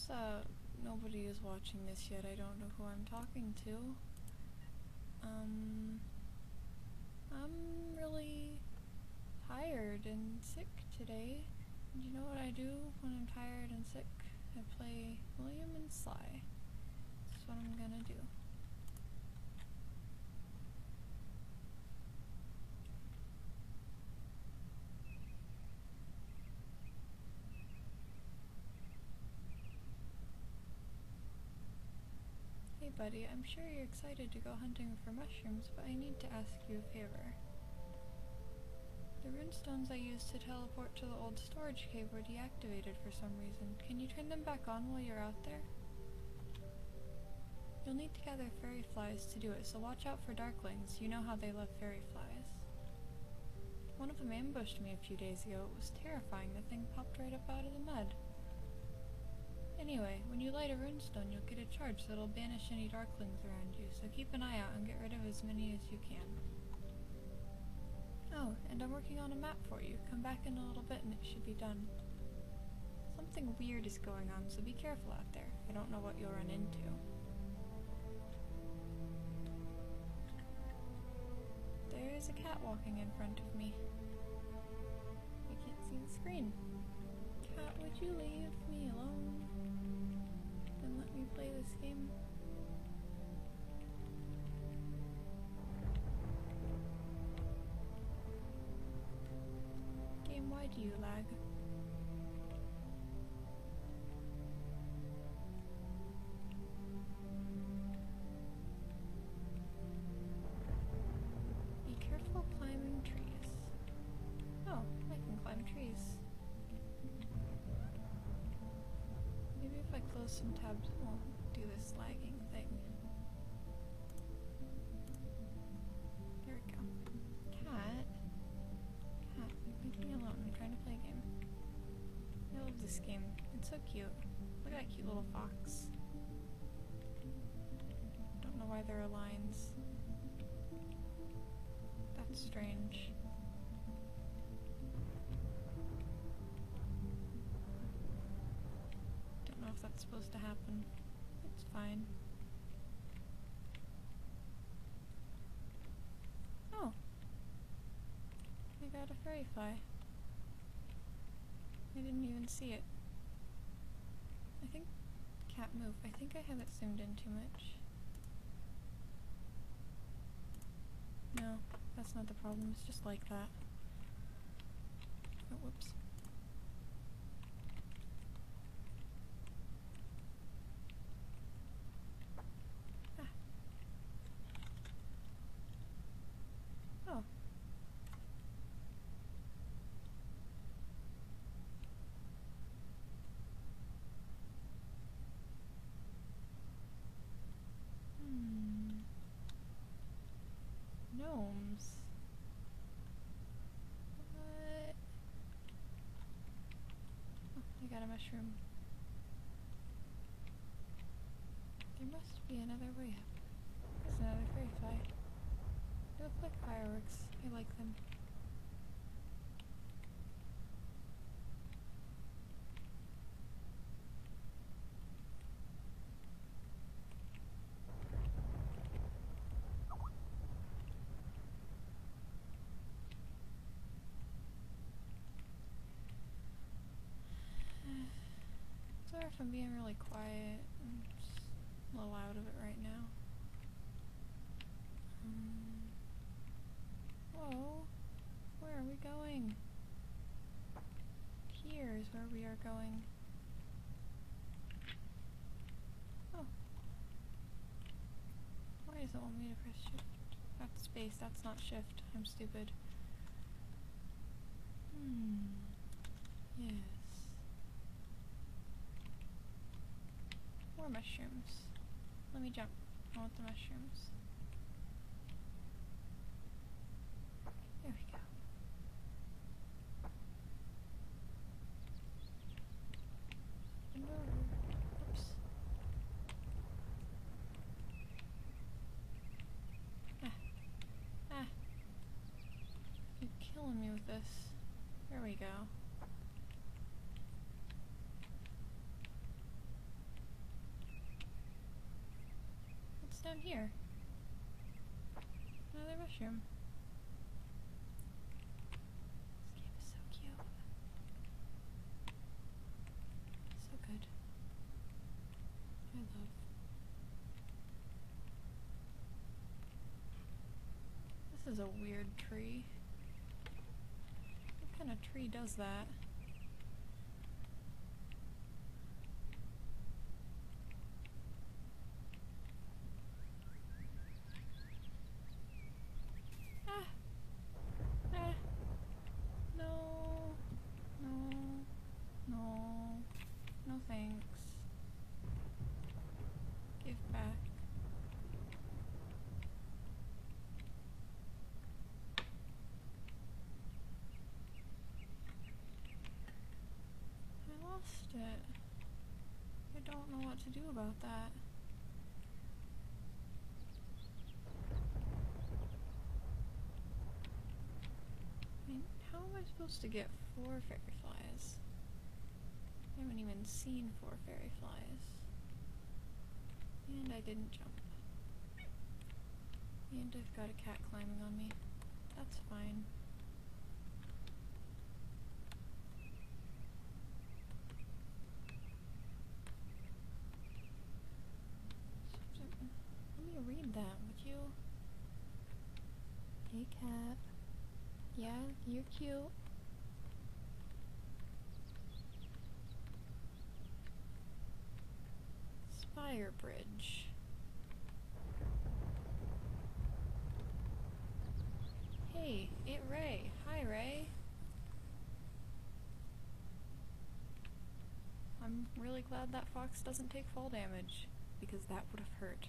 Since nobody is watching this yet, I don't know who I'm talking to. I'm really tired and sick today. And you know what I do when I'm tired and sick? I play William and Sly. That's what I'm gonna do. Hey buddy, I'm sure you're excited to go hunting for mushrooms, but I need to ask you a favor. The runestones I used to teleport to the old storage cave were deactivated for some reason. Can you turn them back on while you're out there? You'll need to gather fairy flies to do it, so watch out for darklings. You know how they love fairy flies. One of them ambushed me a few days ago. It was terrifying. The thing popped right up out of the mud. Anyway, when you light a runestone, you'll get a charge that'll banish any darklings around you, so keep an eye out and get rid of as many as you can. Oh, and I'm working on a map for you. Come back in a little bit and it should be done. Something weird is going on, so be careful out there. I don't know what you'll run into. There's a cat walking in front of me. I can't see the screen. Cat, would you leave me alone and let me play this game? Game, why do you lag? Be careful climbing trees. Oh, I can climb trees. Maybe if I close some tabs, it won't do this lagging thing. There we go. Cat? Cat, leave me alone. I'm trying to play a game. I love this game. It's so cute. Look at that cute little fox. Don't know why there are lines. That's strange. Don't know if that's supposed to happen. It's fine. Oh! I got a fairy fly. I didn't even see it. I think... Cat move. I think I have it zoomed in too much. No, that's not the problem. It's just like that. Oh, whoops. Ah. Oh. Gnomes. What? Oh, I got a mushroom. There must be another way up. There's another fairy fly. They look like fireworks. I like them. Sorry if I'm being really quiet. I'm just a little out of it right now. Whoa. Where are we going? Here is where we are going. Oh. Why does it want me to press shift? That's space, that's not shift. I'm stupid. Yes. More mushrooms. Let me jump. I want the mushrooms. There we go. And over. Oops. Ah. Ah. You're killing me with this. There we go. down here? Another mushroom. This game is so cute. So good. I love. This is a weird tree. What kind of tree does that? No thanks. Give back. I lost it. I don't know what to do about that. I mean, how am I supposed to get 4 fairy flies? I haven't even seen 4 fairy flies. And I didn't jump. And I've got a cat climbing on me. That's fine. Let me read that, would you? Hey cat. Yeah, you're cute. Spire Bridge. Hey, it Ray. Hi, Ray. I'm really glad that fox doesn't take fall damage, because that would have hurt.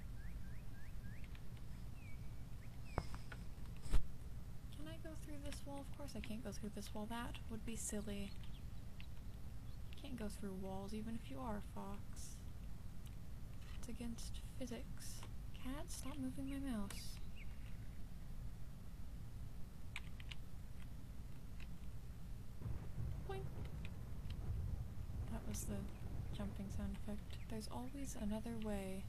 Can I go through this wall? Of course I can't go through this wall. That would be silly. Can't go through walls even if you are a fox. It's against physics. Cat, stop moving my mouse. Boink. That was the jumping sound effect. There's always another way.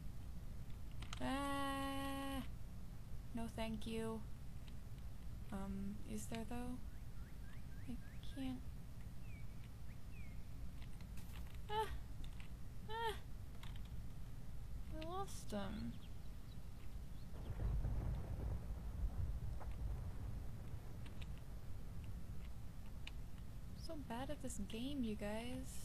Ah! No thank you. Is there though? I can't. Ah! Ah! I lost him. So bad at this game, you guys.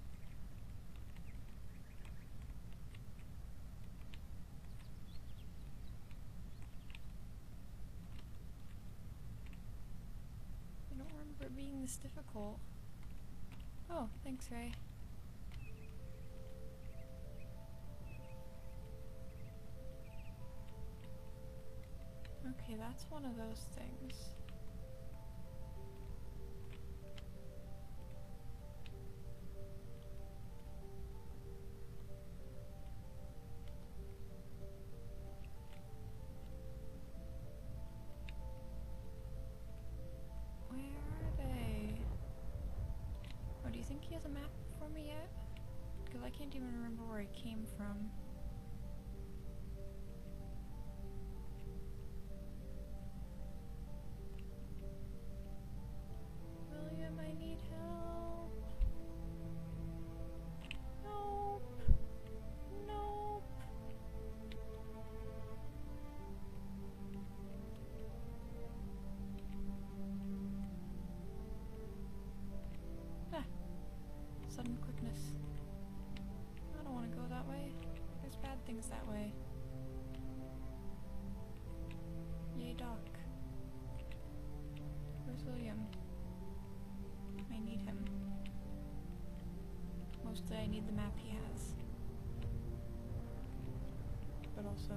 I don't remember it being this difficult. Oh, thanks, Ray. Okay, that's one of those things. Where are they? Oh, do you think he has a map for me yet? Because I can't even remember where he came from. William, I need help. Nope. Nope. Ah. Sudden quickness. I don't want to go that way. There's bad things that way. Yay, Doc. Where's William? I need him. Mostly I need the map he has. But also,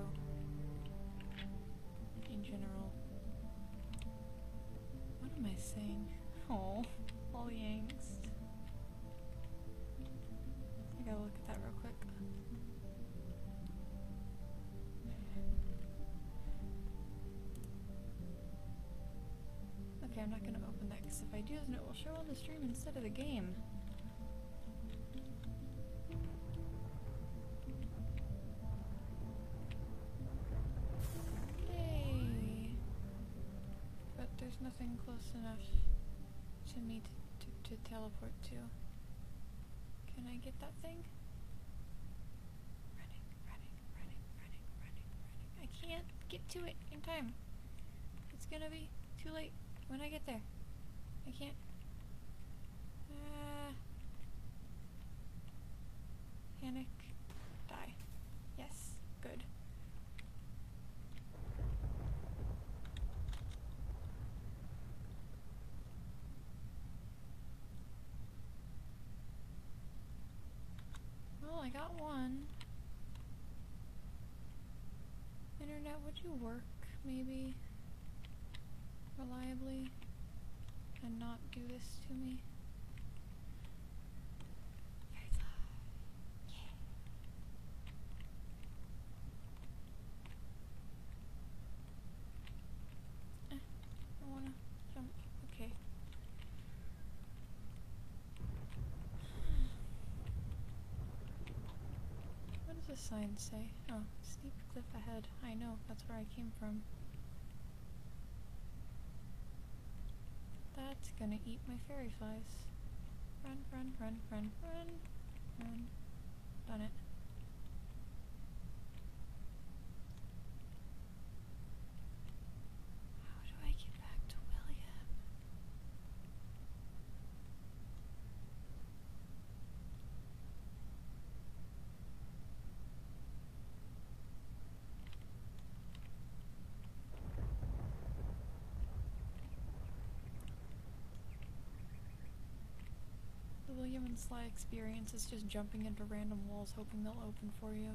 in general. What am I saying? Oh, all the angst. I gotta look at that real quick. Okay, I'm not gonna open that because if I do, then it will show on the stream instead of the game. close enough to me to teleport to. Can I get that thing? Running, running, running, running, running, running. I can't get to it in time. It's gonna be too late when I get there. I can't. Panic. Die. Yes. Good. Well, I got one. Internet, would you work, maybe? Reliably? And not do this to me? I wanna jump. Okay. What does this sign say? Oh, steep cliff ahead. I know, that's where I came from. That's gonna eat my fairy flies. Run, run, run, run, run, run. Done it. How do I get back to William? The William and Sly experience is just jumping into random walls hoping they'll open for you.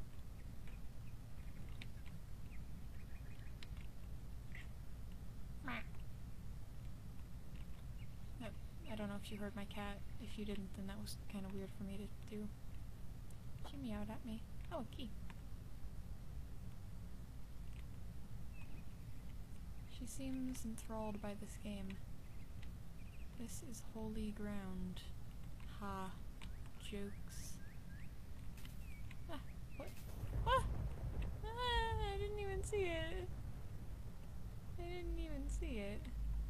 I don't know if you heard my cat. If you didn't, then that was kind of weird for me to do. She meowed at me. Oh, a key. She seems enthralled by this game. This is holy ground. Ha. Jokes. Ah, what? Ah! Ah, I didn't even see it. I didn't even see it.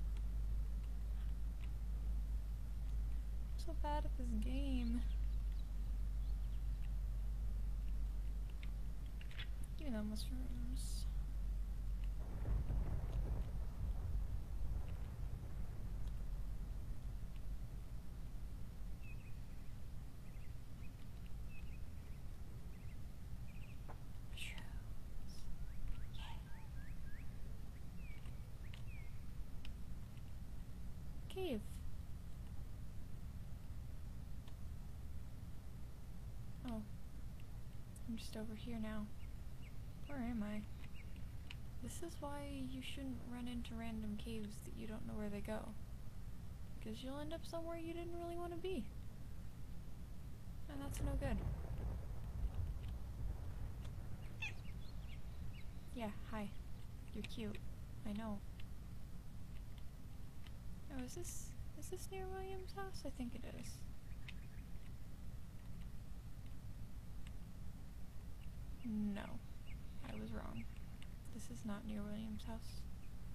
I'm so bad at this game. Give me those mushrooms. Cave. Oh. I'm just over here now. Where am I? This is why you shouldn't run into random caves that you don't know where they go. Because you'll end up somewhere you didn't really want to be. And that's no good. Yeah, hi. You're cute. I know. Oh, is this near William's house? I think it is. No. I was wrong. This is not near William's house.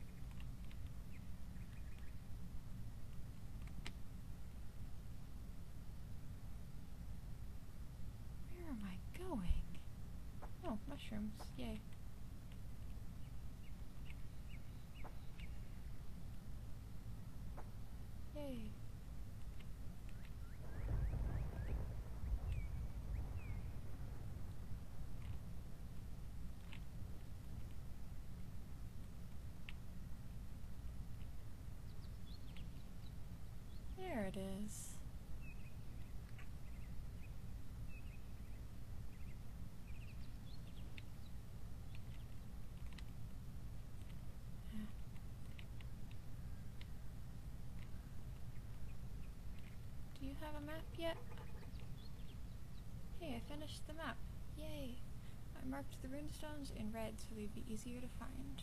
Where am I going? Oh, mushrooms. Yay. Yay. There it is. Do you have a map yet? Hey, I finished the map. Yay! I marked the runestones in red so they'd be easier to find.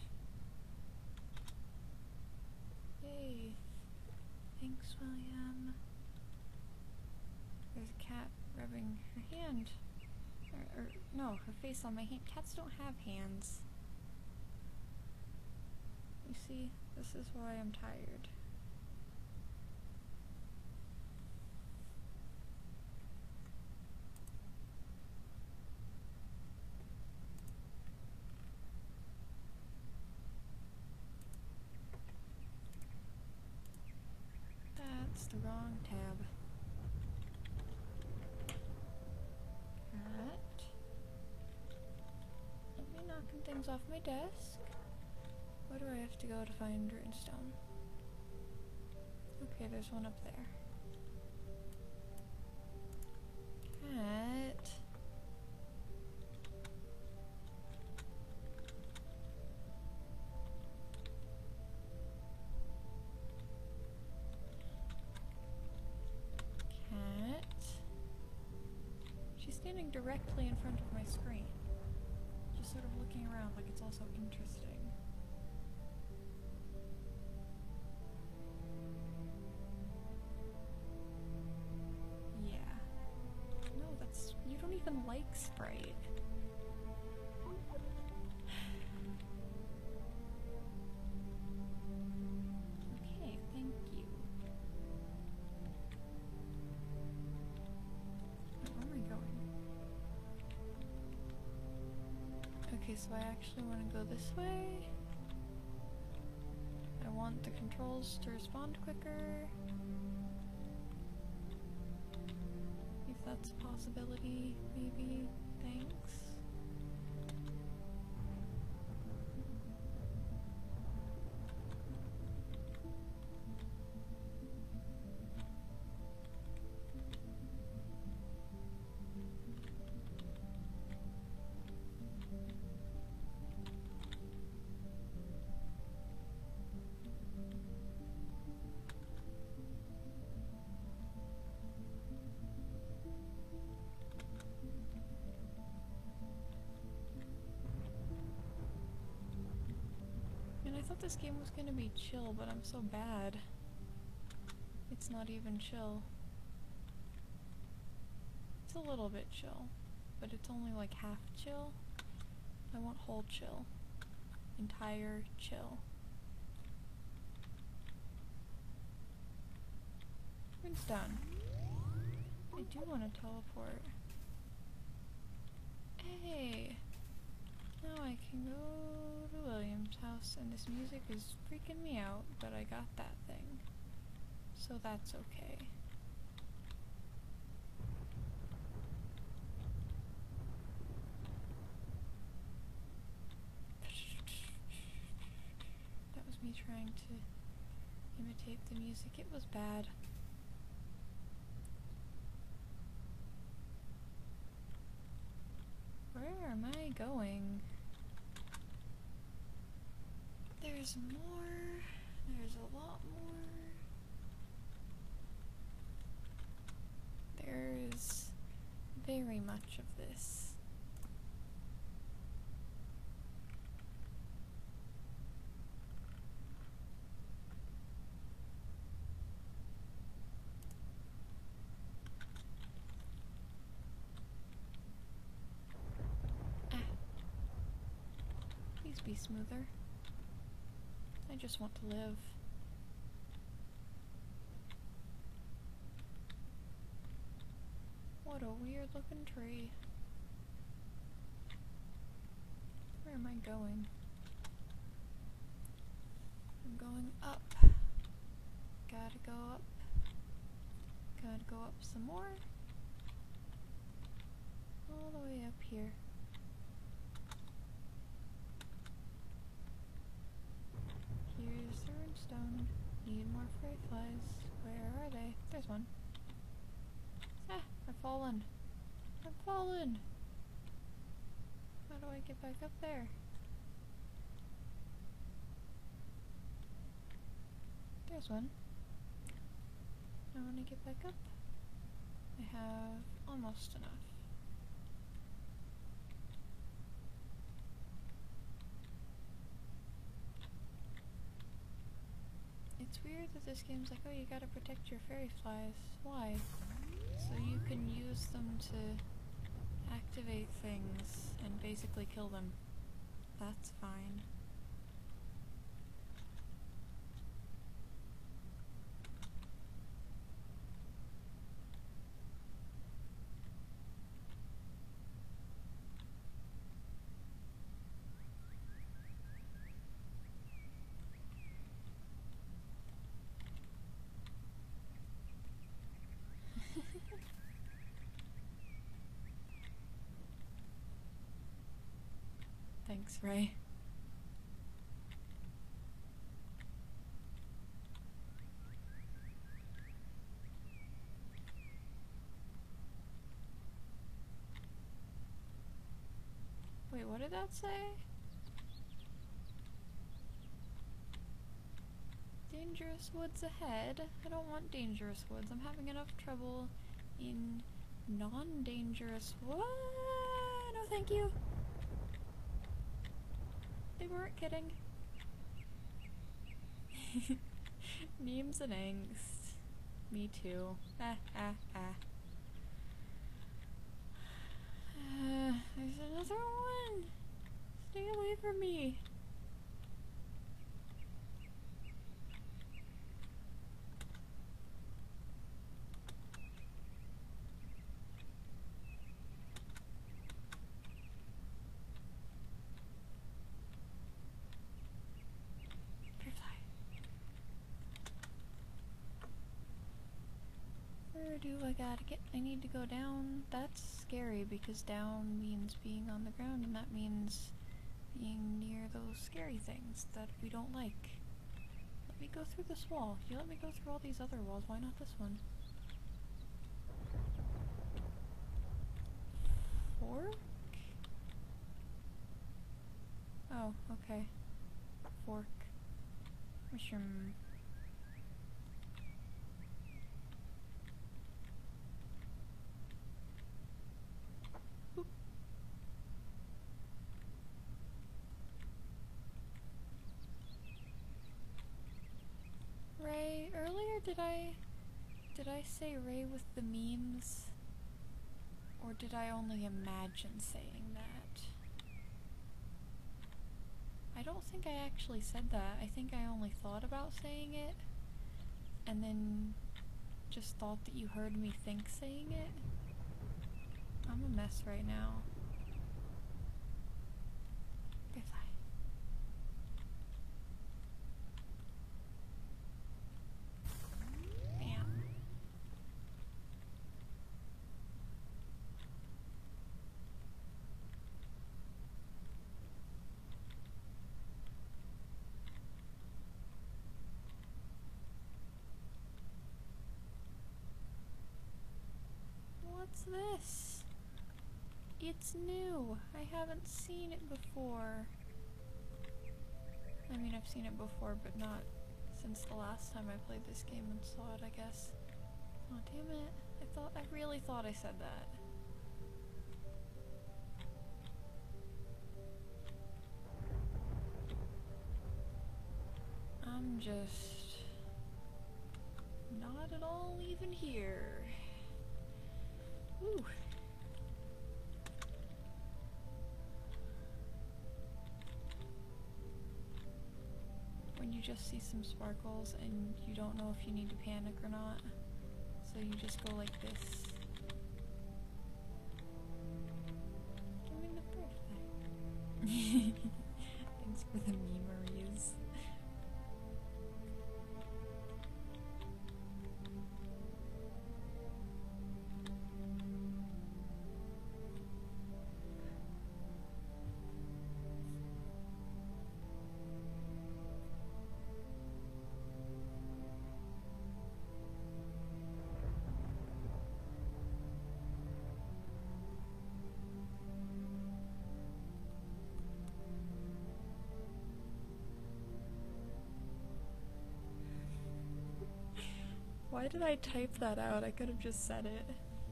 Yay! Thanks, William. There's a cat rubbing her hand. Or no, her face on my hand. Cats don't have hands. You see? This is why I'm tired. That's the wrong tab. Cat. Don't be knocking things off my desk. Where do I have to go to find Runestone? Okay, there's one up there. Cat. Cat. She's standing directly in front of my screen. Just sort of looking around like it's also interesting. You don't even like Sprite. Okay, thank you. Where am I going? Okay, so I actually want to go this way. I want the controls to respond quicker. If that's a possibility, maybe. Thanks. I thought this game was gonna be chill, but I'm so bad. It's not even chill. It's a little bit chill, but it's only like half chill. I want whole chill. Entire chill. It's done. I do want to teleport. Hey! Now I can go to William's house, and this music is freaking me out, but I got that thing. So that's okay. That was me trying to imitate the music. It was bad. Where am I going? There's more. There's a lot more. There's very much of this. Please be smoother. I just want to live. What a weird looking tree. Where am I going? I'm going up. Gotta go up. Gotta go up some more. All the way up here. Here's the runestone. Need more fireflies. Where are they? There's one. Ah, I've fallen. I've fallen. How do I get back up there? There's one. Now when I get back up, I have almost enough. It's weird that this game's like, oh, you gotta protect your fairy flies. Why? So you can use them to activate things and basically kill them. That's fine. Thanks, Ray. Wait, what did that say? Dangerous woods ahead. I don't want dangerous woods. I'm having enough trouble in non-dangerous. What? No, thank you. They weren't kidding. Memes and angst. Me too. There's another one. Stay away from me. Where do I gotta get? I need to go down. That's scary because down means being on the ground, and that means being near those scary things that we don't like. Let me go through this wall. If you let me go through all these other walls, why not this one? Fork? Oh, okay. Fork. Mushroom. Oop. Ray, earlier did I say Ray with the memes? Or did I only imagine saying that? I don't think I actually said that. I think I only thought about saying it, and then just thought that you heard me think saying it. I'm a mess right now. Butterfly. Bam. What's this? It's new. I haven't seen it before. I mean, I've seen it before, but not since the last time I played this game and saw it, I guess. Oh, damn it. I really thought I said that. I'm just not at all even here. Ooh. When you just see some sparkles and you don't know if you need to panic or not, so you just go like this. Give me the birthday. Thanks for the memories. Why did I type that out? I could have just said it.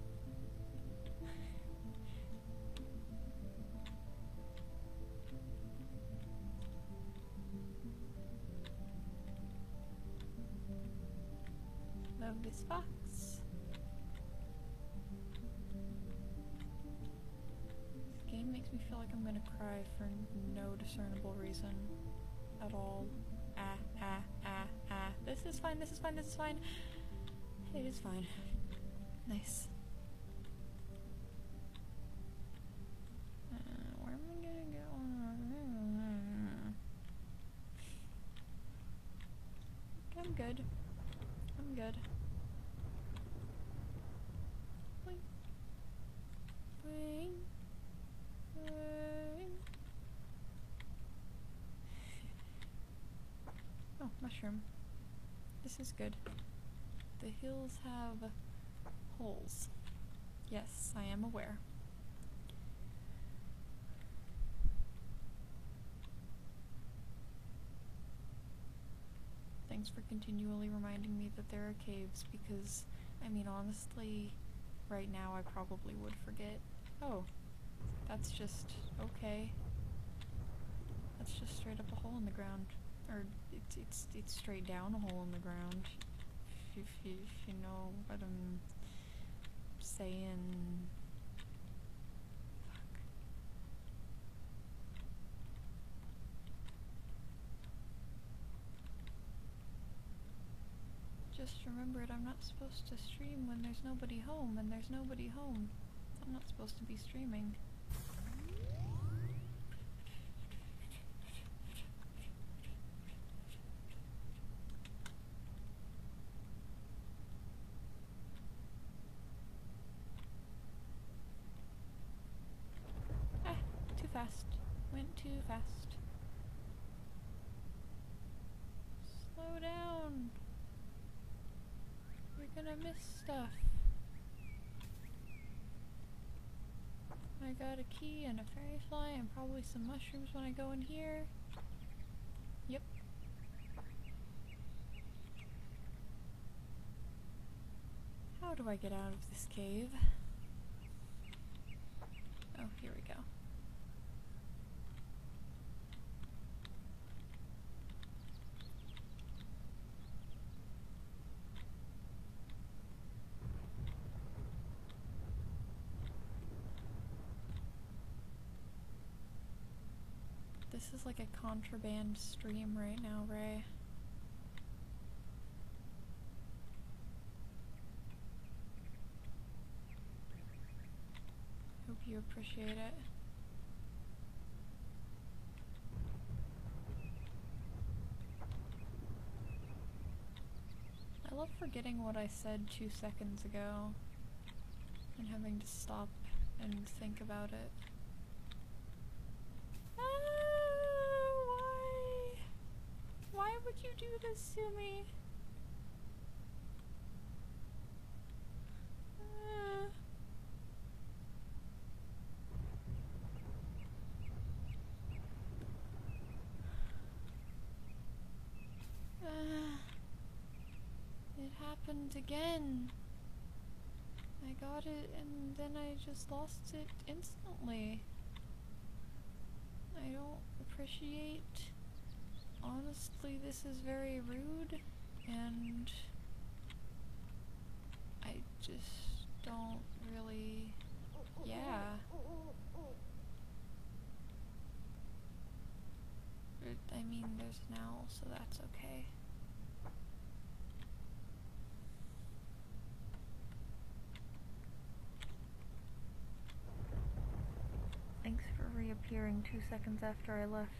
Love this fox. This game makes me feel like I'm gonna cry for no discernible reason at all. This is fine, this is fine, this is fine. It is fine. Nice. Where am I gonna go? I'm good. I'm good. Wing. Wing. Wing. mushroom. This is good. The hills have holes. Yes, I am aware. Thanks for continually reminding me that there are caves, because, I mean, honestly, right now I probably would forget. Oh, that's just okay. That's just straight up a hole in the ground. Or, it's straight down a hole in the ground. If you know what I'm saying. Fuck. Just remembered I'm not supposed to stream when there's nobody home, and there's nobody home. I'm not supposed to be streaming. Ah, too fast. Went too fast. Slow down. You're gonna miss stuff. I got a key and a fairy fly and probably some mushrooms when I go in here. Yep. How do I get out of this cave? Oh, here we go. This is like a contraband stream right now, Ray. Hope you appreciate it. I love forgetting what I said 2 seconds ago and having to stop and think about it. Why would you do this to me? It happened again. I got it and then I just lost it instantly. I don't appreciate. Honestly, this is very rude, and I just don't really, yeah. I mean, there's an owl, so that's okay. Thanks for reappearing 2 seconds after I left.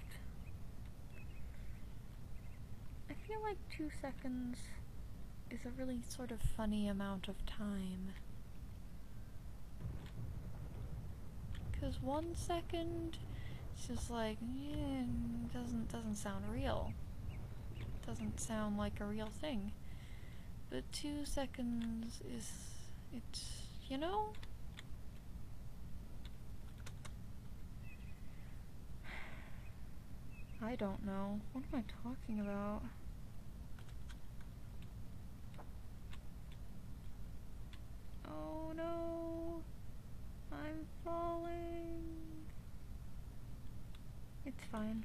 I feel like 2 seconds is a really sort of funny amount of time. 'Cause 1 second, it's just like, yeah, doesn't sound real. Doesn't sound like a real thing. But 2 seconds is, it's, you know? I don't know. What am I talking about? Oh no! I'm falling! It's fine.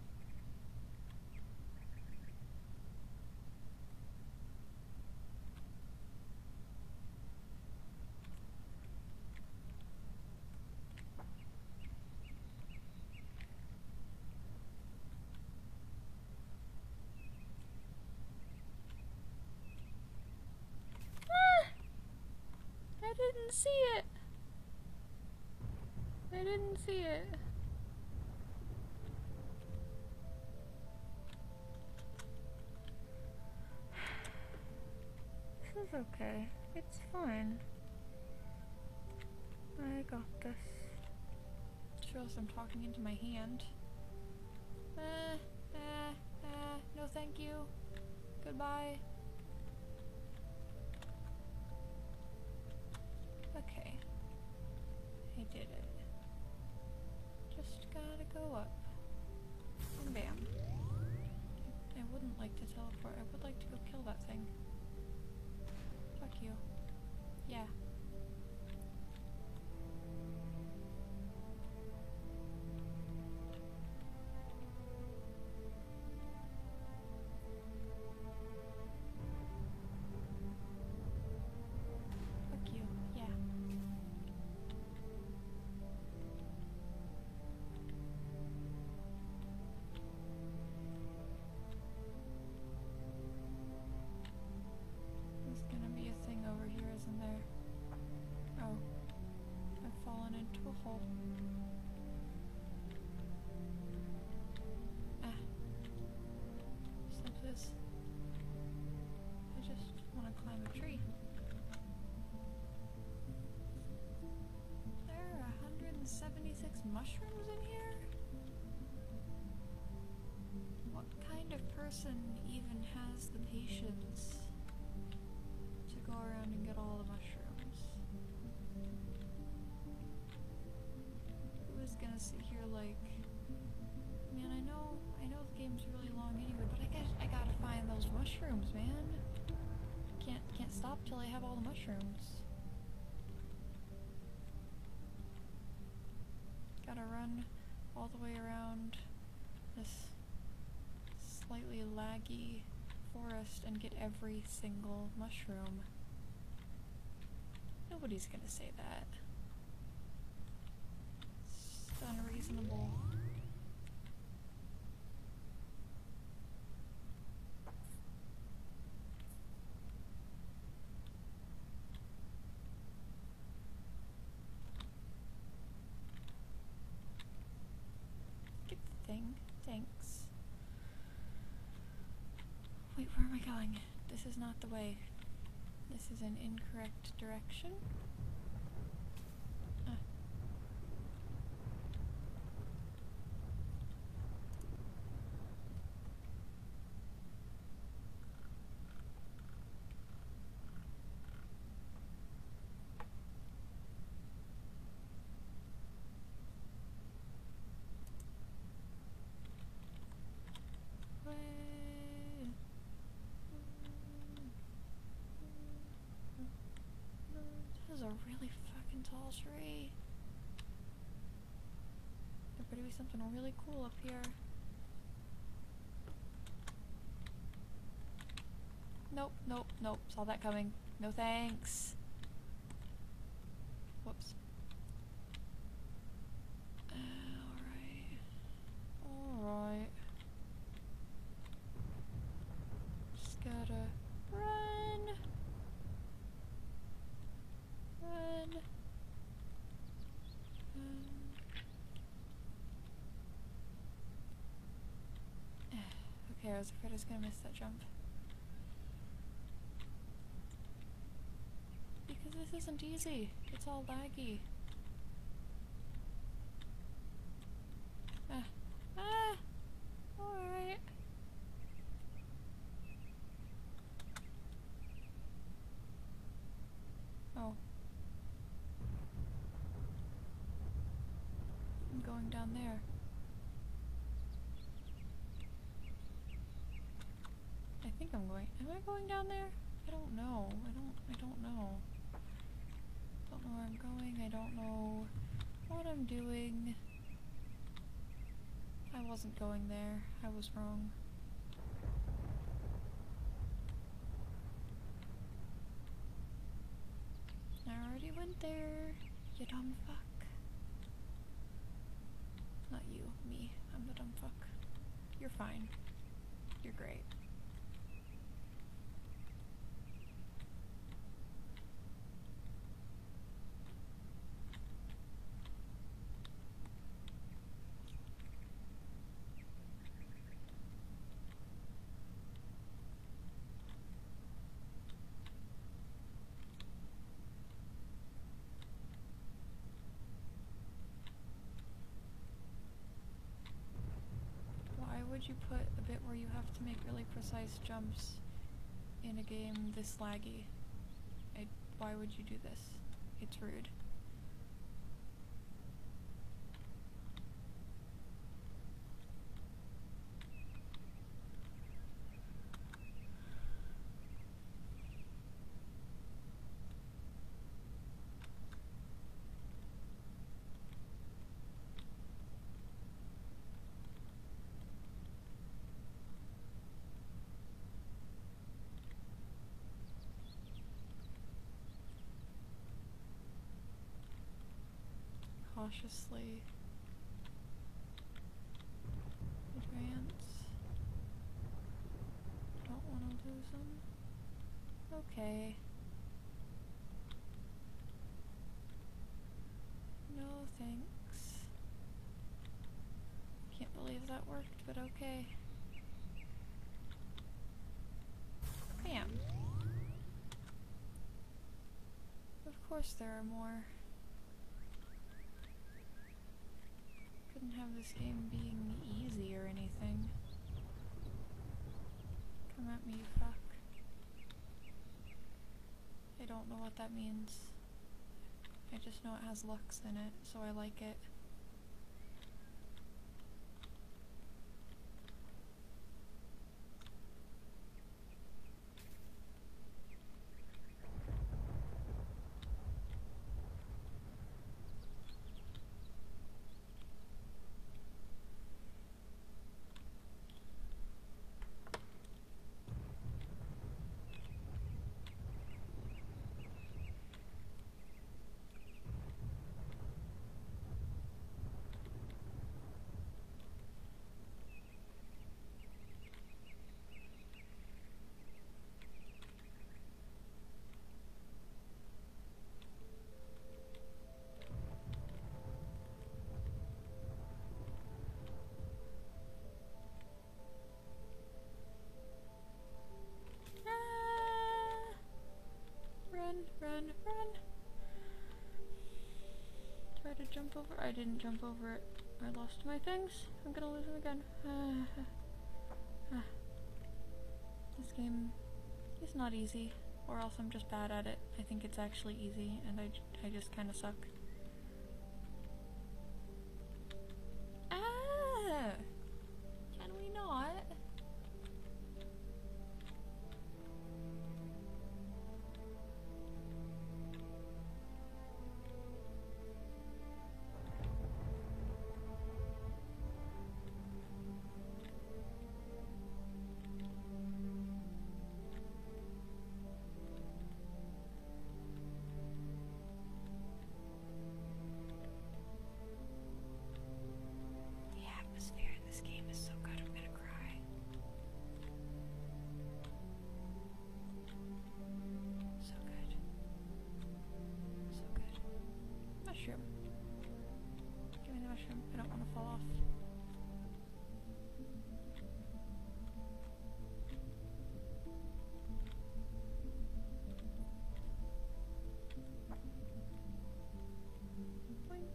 I didn't see it. I didn't see it. This is okay. It's fine. I got this. Shows I'm talking into my hand. No thank you. Goodbye. Okay. I did it. Just gotta go up. And bam. I wouldn't like to teleport. I would like to go kill that thing. Fuck you. Yeah. Fuck you. Yeah. There's gonna be a thing over here, isn't there? Oh. I've fallen into a hole. Ah. Stop this. I just want to climb a tree. There are 176 mushrooms in here? What kind of person even has the patience to go around and get all the mushrooms? Who is gonna sit here like, man, I know the game's really long anyway, but I gotta find those mushrooms, man. Can't stop till I have all the mushrooms. Gotta run all the way around this slightly laggy forest and get every single mushroom. Nobody's gonna say that. It's unreasonable. Get the thing. Thanks. Wait, where am I going? This is not the way. This is an incorrect direction. Ah. This is a really fucking tall tree. There better be something really cool up here. Nope, nope, nope. Saw that coming. No thanks. Whoops. Alright. Alright. Just gotta run. Run. Okay, I was afraid I was gonna miss that jump. Because this isn't easy. It's all laggy. Ah. Ah! Alright. Oh. I'm going down there. I think I'm going. Am I going down there? I don't know. I don't know. Don't know where I'm going. I don't know what I'm doing. I wasn't going there. I was wrong. I already went there. You dumb fuck. Not you, me. I'm the dumb fuck. You're fine. You're great. Why would you put a bit where you have to make really precise jumps in a game this laggy. Why would you do this? It's rude. Cautiously advance. Don't want to lose them. Okay. No thanks. Can't believe that worked, but okay. Bam. Of course there are more. Couldn't have this game being easy or anything. Come at me, you fuck. I don't know what that means. I just know it has Lux in it, so I like it. Run. Try to jump over. I didn't jump over it. I lost my things. I'm gonna lose them again. This game is not easy, or else I'm just bad at it. I think it's actually easy, and I just kind of suck. Can we not? Mushroom. Give me the mushroom. I don't want to fall off. Boing.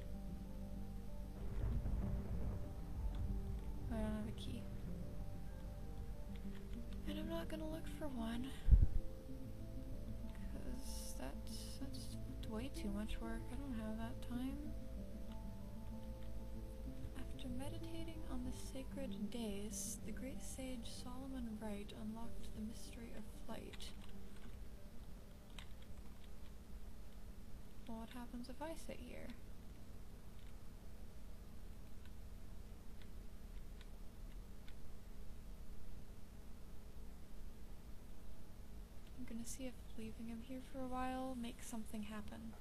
I don't have a key. And I'm not gonna look for one. Because that's way too much work. I don't have that time. After meditating on the sacred days, the great sage Solomon Wright unlocked the mystery of flight. Well, what happens if I sit here? I'm gonna see if leaving him here for a while makes something happen.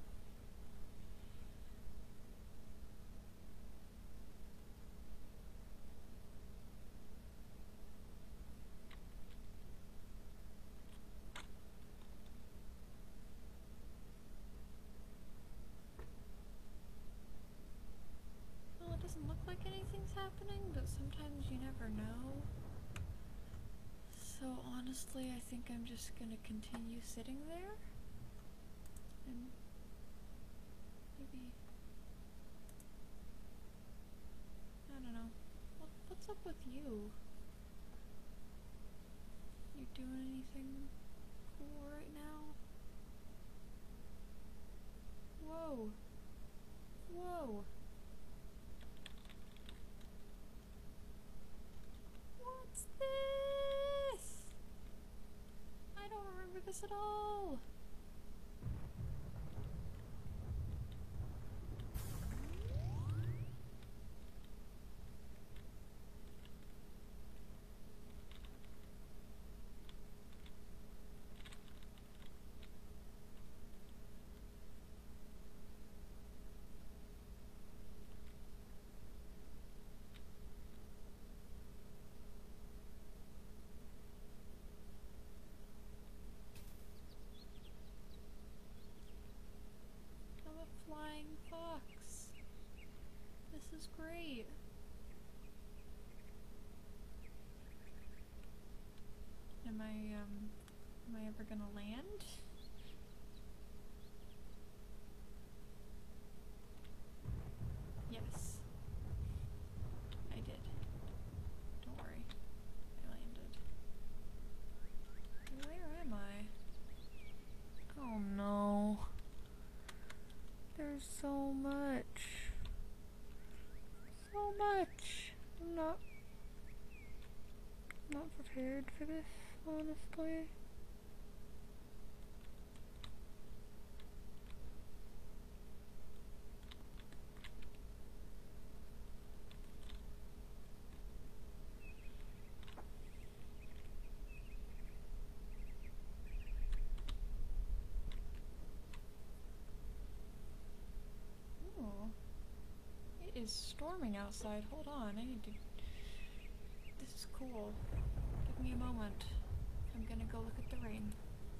Well, it doesn't look like anything's happening, but sometimes you never know. So honestly, I think I'm just gonna continue sitting there, and maybe, I don't know, what's up with you? You doing anything cool right now? Whoa. Whoa. What's this? I don't remember this at all. I'm a flying fox. This is great. Am I ever gonna land? Yes. I did. Don't worry. I landed. Where am I? Oh no. There's so much. So much. I'm not prepared for this, honestly. Ooh. It is storming outside. Hold on, I need to... This is cool. Give me a moment. I'm gonna go look at the rain.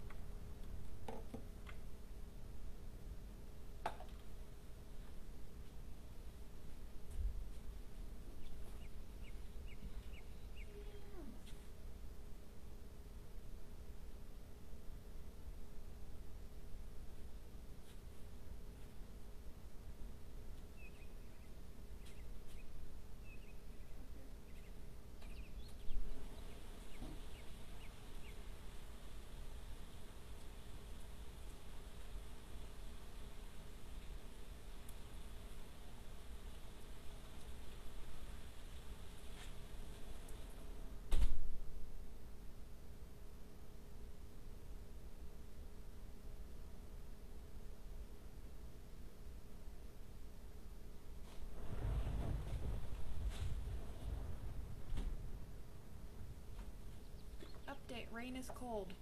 Update, rain is cold.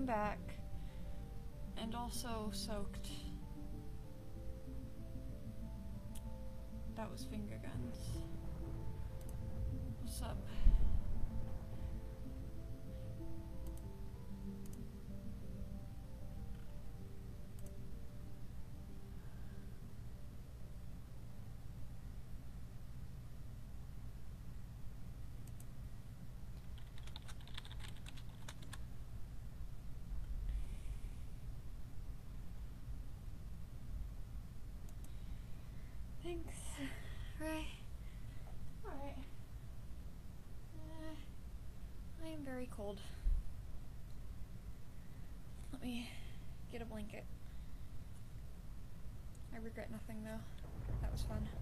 back. And also soaked. That was finger guns. What's up? Thanks, Ray. Alright. I am very cold. Let me get a blanket. I regret nothing though. That was fun.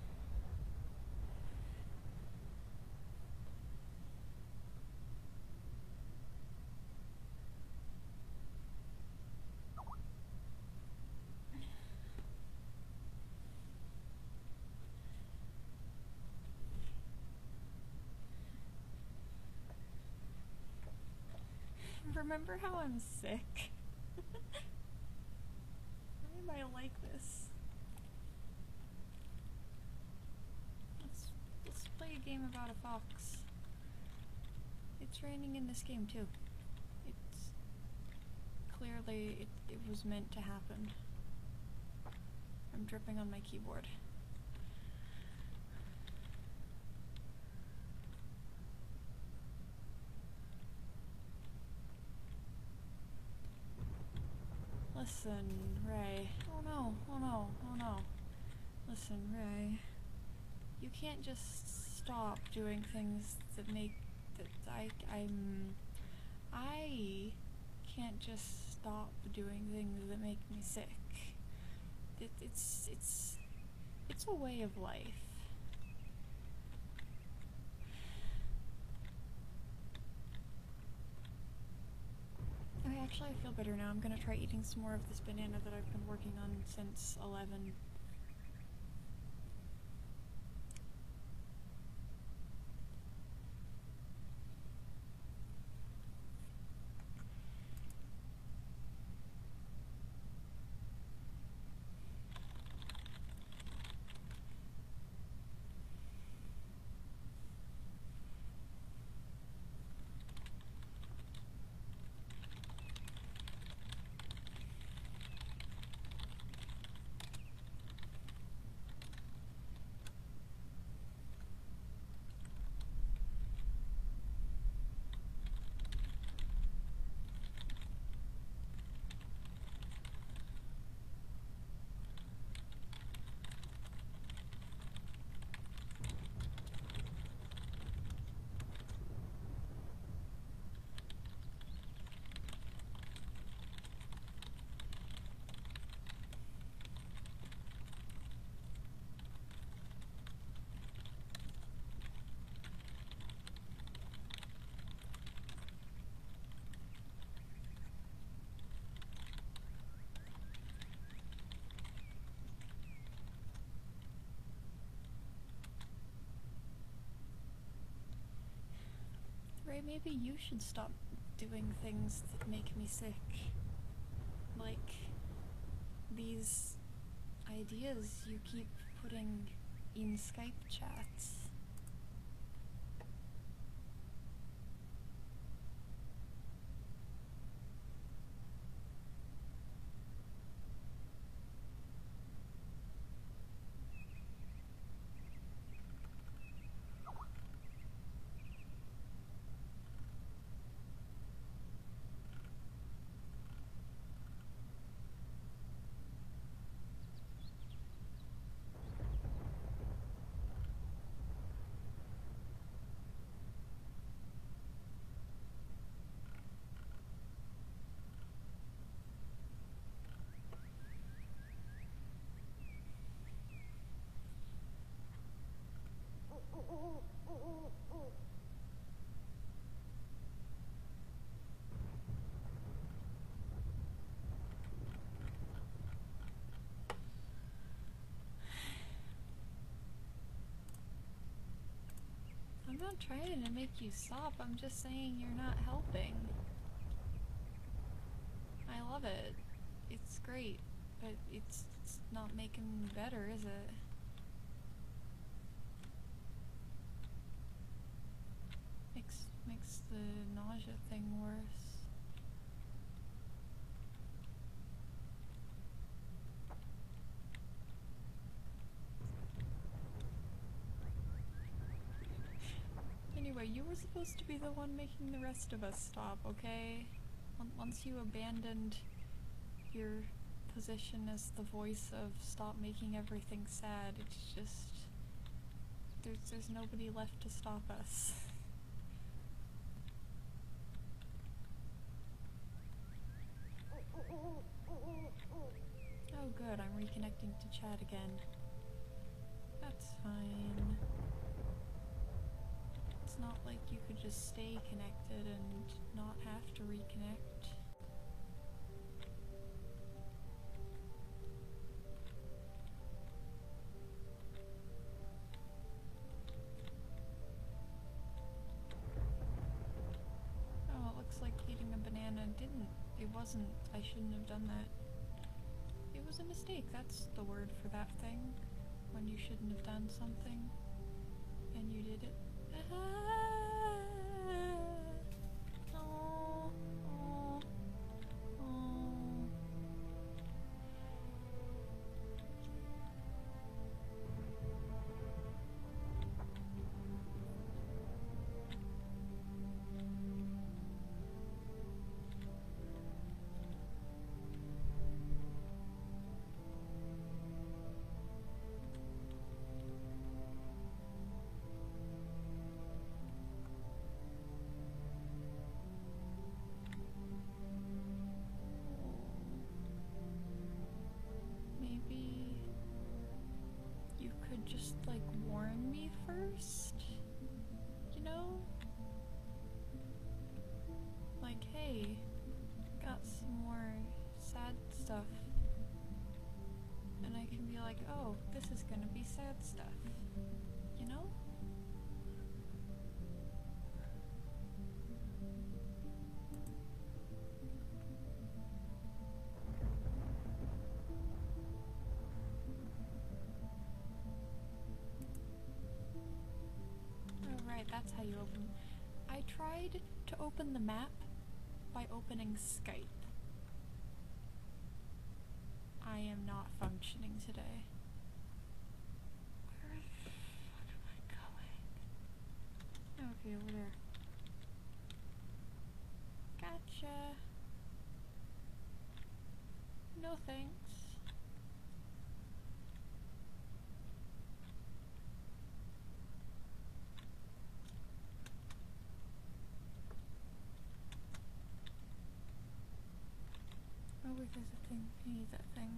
Remember how I'm sick? Why am I like this? Let's play a game about a fox. It's raining in this game too. It's clearly it was meant to happen. I'm dripping on my keyboard. Listen, Ray. Oh no, oh no, oh no. Listen, Ray. You can't just stop doing things that make I can't just stop doing things that make me sick. It's a way of life. Okay, actually I feel better now. I'm gonna try eating some more of this banana that I've been working on since 11. Ray, maybe you should stop doing things that make me sick. Like these ideas you keep putting in Skype chats. I'm not trying to make you stop, I'm just saying you're not helping. I love it. It's great, but it's not making me better, is it? Makes the nausea thing worse. Anyway, you were supposed to be the one making the rest of us stop, okay? Once you abandoned your position as the voice of stop making everything sad, it's just... There's nobody left to stop us. Oh good, I'm reconnecting to chat again. That's fine. It's not like you could just stay connected and not have to reconnect. Oh, it looks like eating a banana wasn't, I shouldn't have done that. It was a mistake, that's the word for that thing. When you shouldn't have done something, and you did it. Oh, oh, oh. Maybe you could just, like, warn me first? You know? Like, hey, got some more sad stuff. And I can be like, oh, this is gonna be sad stuff. You know? Oh, right, that's how you open. I tried to open the map by opening Skype. I am not functioning today. Where the fuck am I going? Okay, over there. Gotcha. No thanks. Oh wait, there's a thing. I need that thing.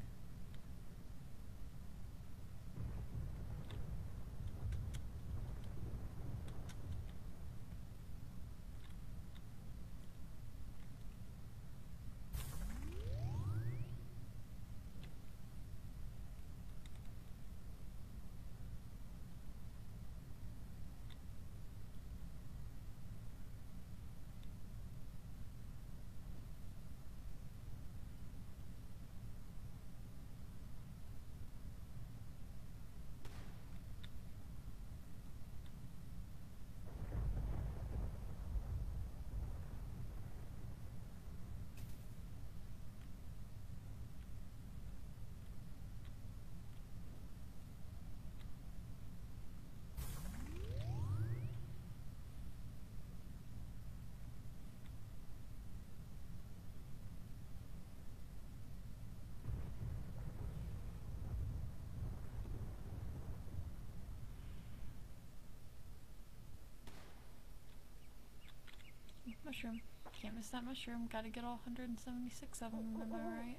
Mushroom. Can't miss that mushroom. Gotta get all 176 of them, am I right?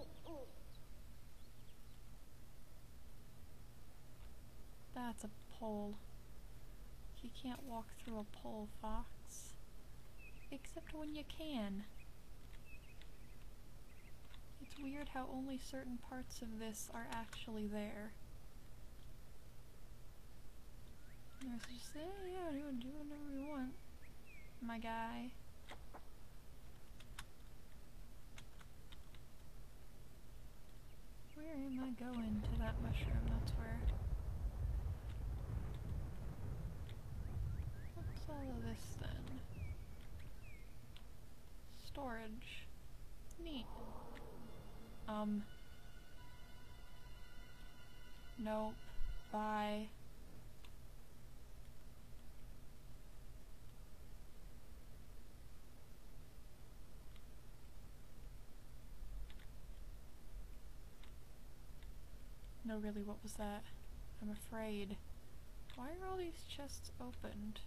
That's a pole. You can't walk through a pole, Fox. Except when you can. It's weird how only certain parts of this are actually there. There's just, yeah, do whatever you want, my guy. Where am I going to that mushroom? That's where. What's all of this then? Storage. Neat. Nope. Bye. No, really, what was that? I'm afraid. Why are all these chests opened?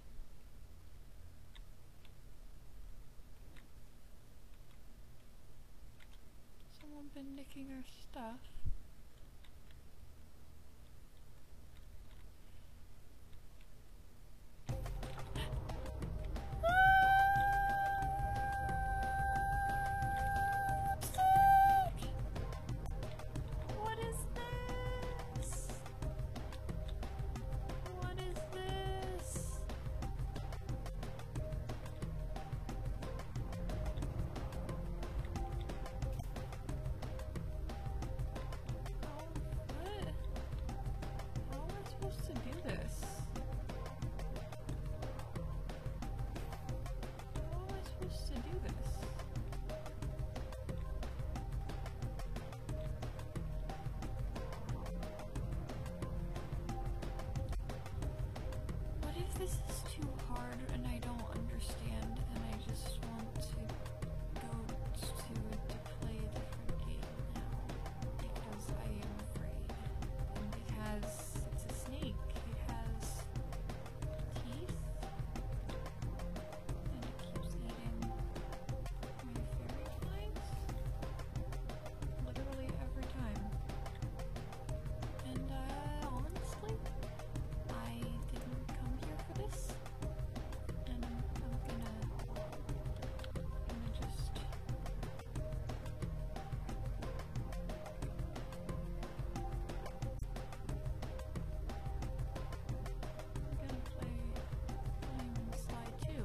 Someone been nicking our stuff? What is this? What is this? How am I supposed to do this? How am I supposed to do this? What if this is too hard and I don't understand and I just want to go to play a different game now because I am afraid. And it's a snake. It has teeth and it keeps eating my fairy flies literally every time. And honestly, I didn't come here for this, and I'm gonna just play Slide 2.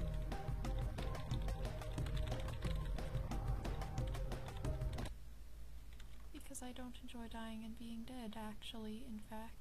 Because I don't enjoy dying and being dead, actually, in fact.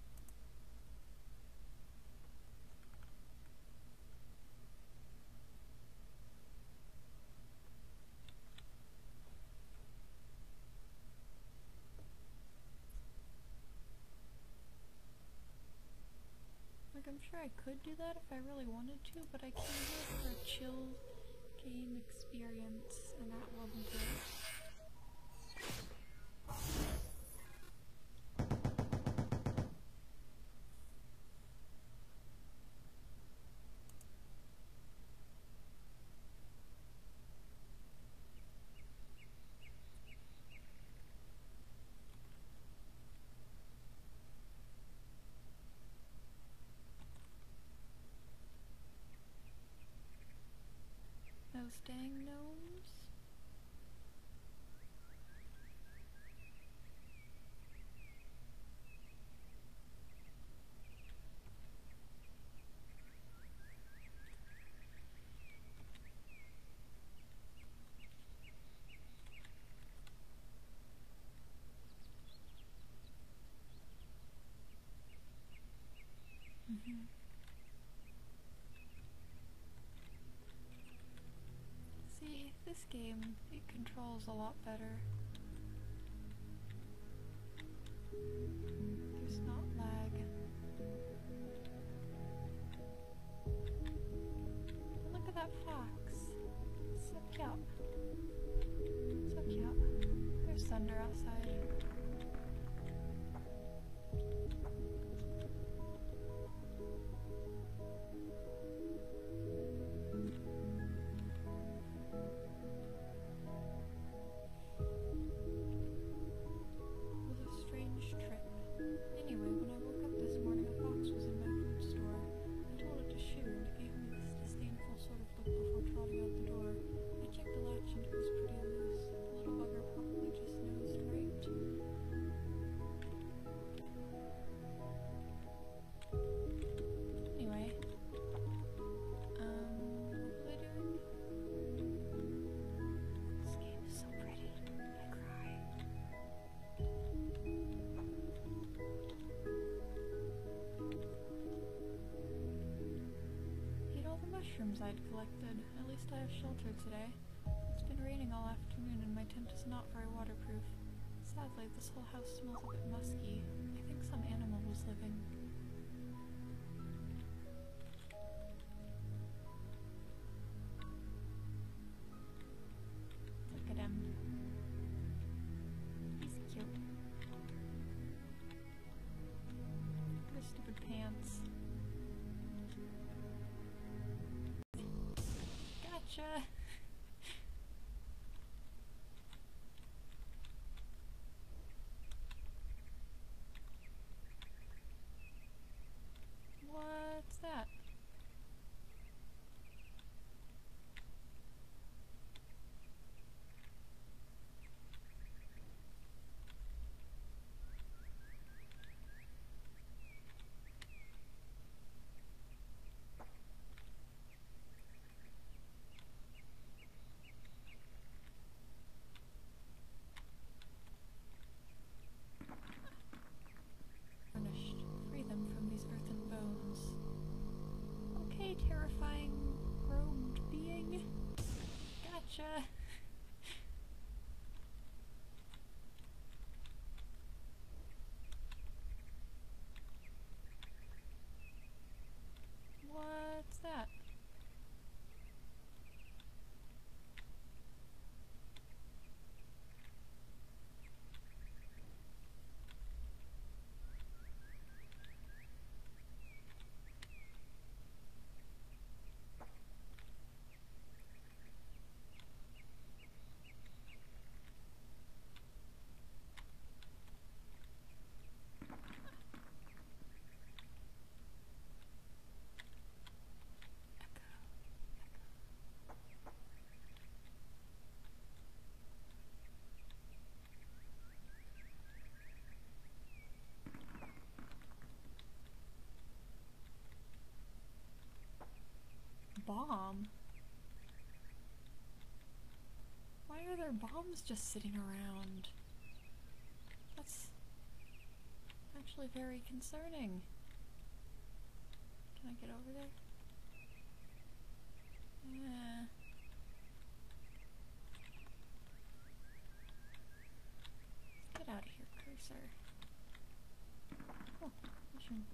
Like, I'm sure I could do that if I really wanted to, but I came here for a chill game experience, and that wasn't it. Those dang gnomes. See, this game, it controls a lot better. There's not lag. And look at that fox. So cute. So cute. There's thunder outside. Anyway, when I woke up this morning, a fox was in my food store. I told it to shoo, and it gave me this disdainful sort of look before trotting out the door. I checked the latch, and it was pretty loose. The little bugger probably just nosed right to mushrooms I'd collected. At least I have shelter today. It's been raining all afternoon and my tent is not very waterproof. Sadly, this whole house smells a bit musky. I think some animal was living. Look at him. He's cute. His stupid pants. Gotcha! What's that? Furnished. Free them from these earthen bones. Okay, terrifying robed being. Gotcha. What's that? Bomb? Why are there bombs just sitting around? That's actually very concerning. Can I get over there? Yeah. Get out of here, cursor. Oh, mushroom.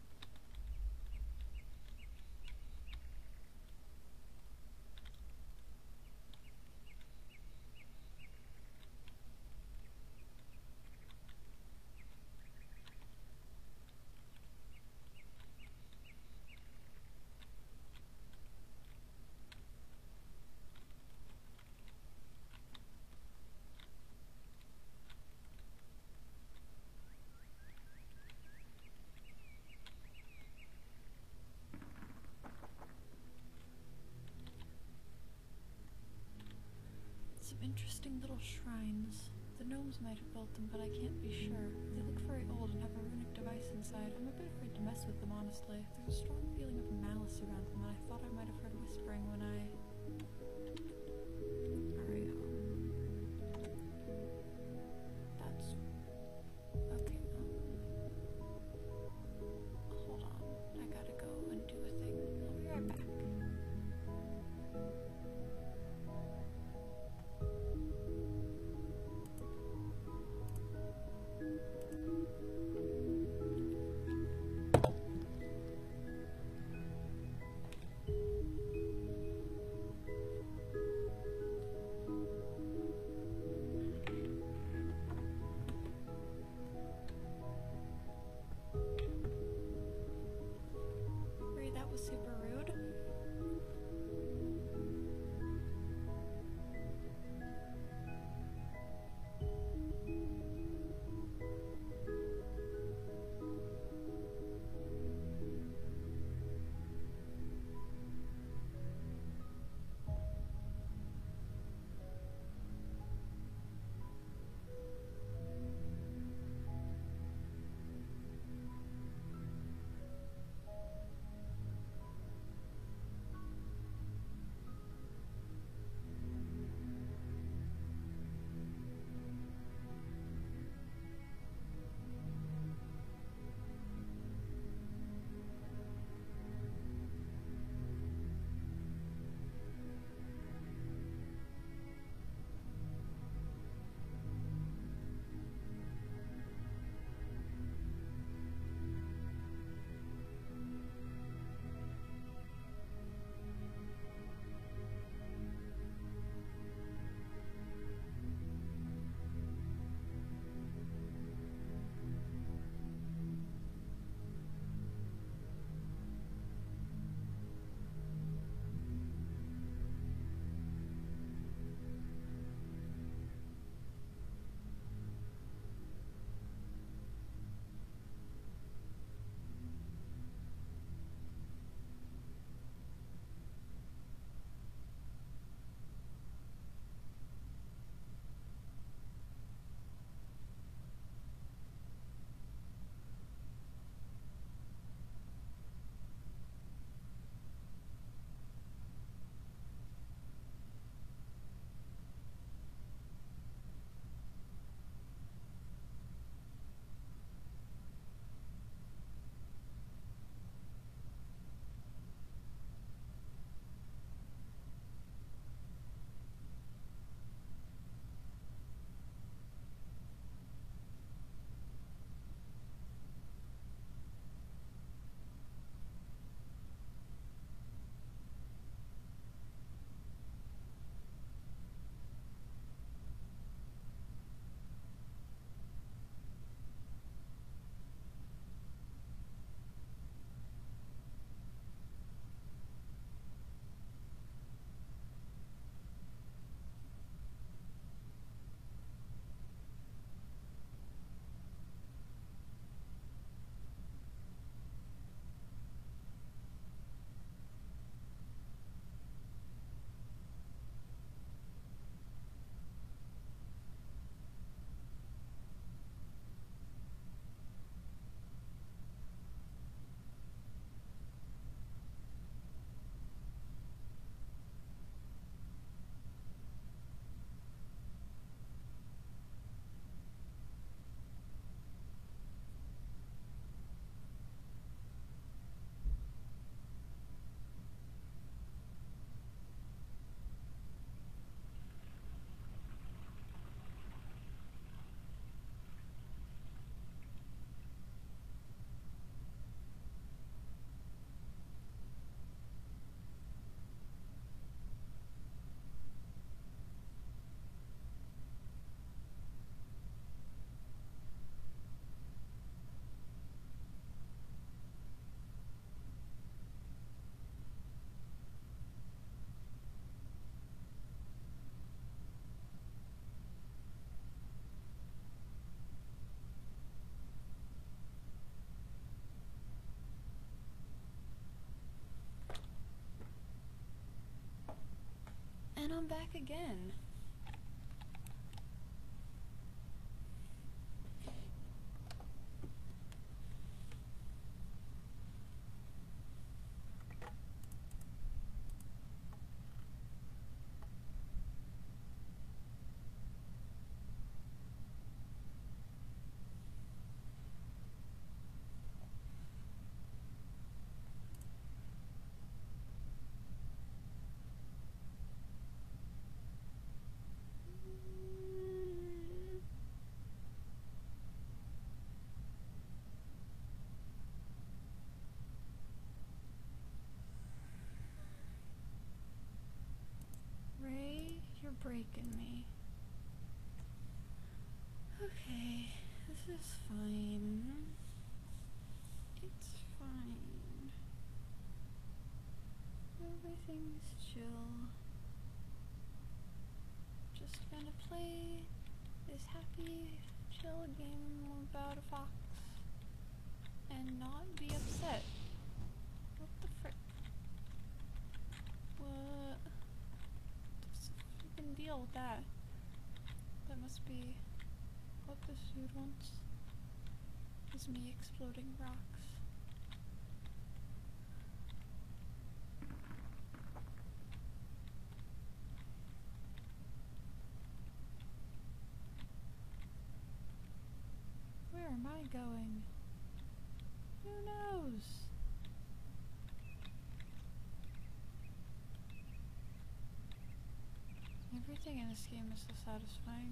Some interesting little shrines. The gnomes might have built them, but I can't be sure. They look very old and have a runic device inside. I'm a bit afraid to mess with them, honestly. There's a strong feeling of malice around them, and I thought I might have heard whispering when I... Alright, that's... Okay, hold on. I gotta go and do a thing. I'll be right back. I'm back again. Ray, you're breaking me. Okay, this is fine. It's fine. Everything's chill. Just gonna play this happy, chill game about a fox and not be upset. What the frick? What? What's the freaking deal with that? That must be what this dude wants. Is me exploding rocks. Where am I going? Who knows? Everything in this game is so satisfying.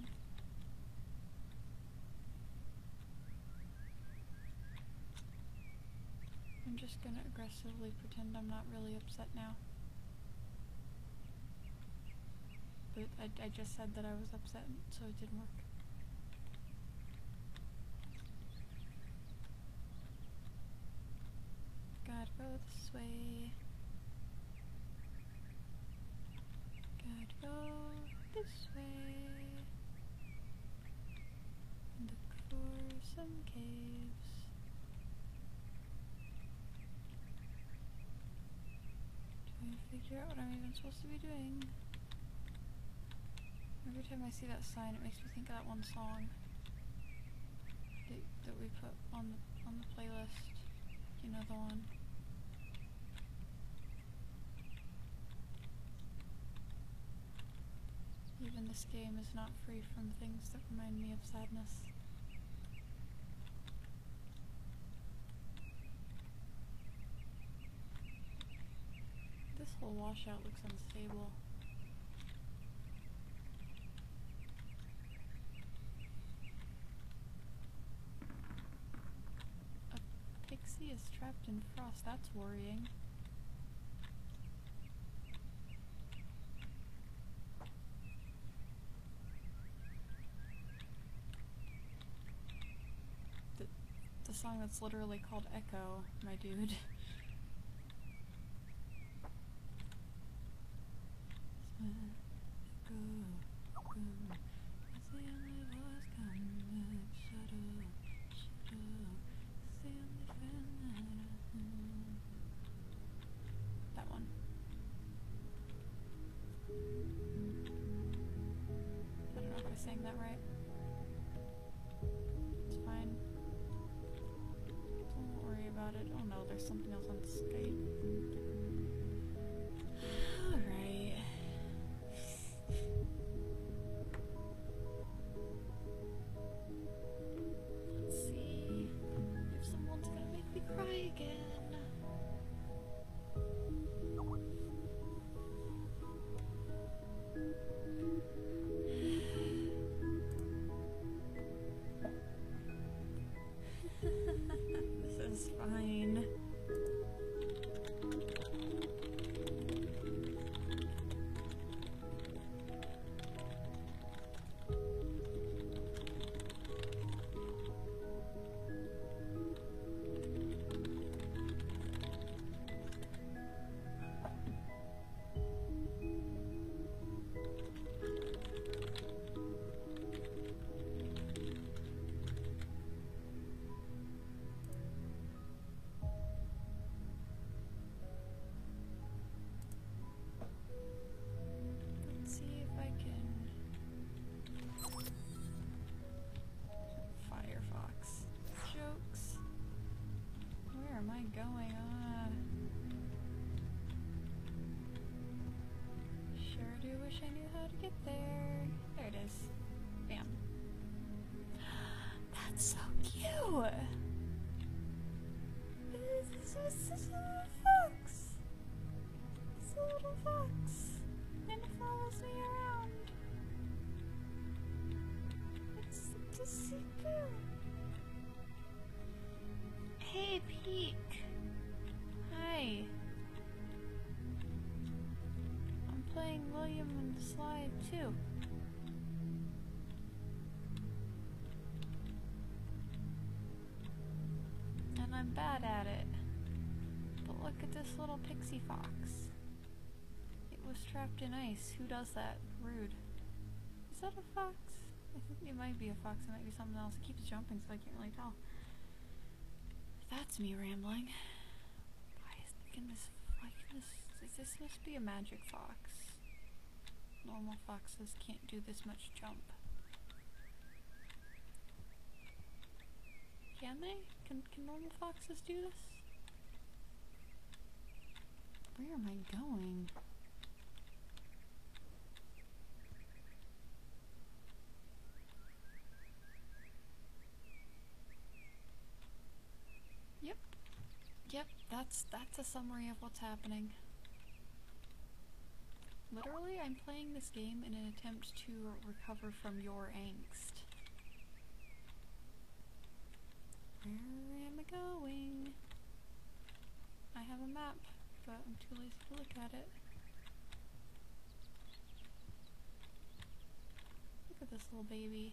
I'm just gonna aggressively pretend I'm not really upset now. But I just said that I was upset, so it didn't work. Gotta go this way. Gotta go this way. Look for some caves. Trying to figure out what I'm even supposed to be doing. Every time I see that sign, it makes me think of that one song that we put on the playlist. You know the one. Even this game is not free from things that remind me of sadness. This whole washout looks unstable. A pixie is trapped in frost. That's worrying. The song that's literally called Echo, my dude. That one. I don't know if I sang that right. It's fine. Don't worry about it. Oh no, there's something else on Skype. Alright. Let's see if someone's gonna make me cry again. wish I knew how to get there. There it is. Bam. That's so cute! This is such a little fox! It's a little fox! And it follows me around. It's just so cute. Hey, Peek! Hi! I'm playing William and the Slide too. And I'm bad at it. But look at this little pixie fox. It was trapped in ice. Who does that? Rude. Is that a fox? I think it might be a fox. It might be something else. It keeps jumping, so I can't really tell. That's me rambling. This must be a magic fox. Normal foxes can't do this much jump. Can they? Can normal foxes do this? Where am I going? Yep, that's a summary of what's happening. Literally, I'm playing this game in an attempt to recover from your angst. Where am I going? I have a map, but I'm too lazy to look at it. Look at this little baby.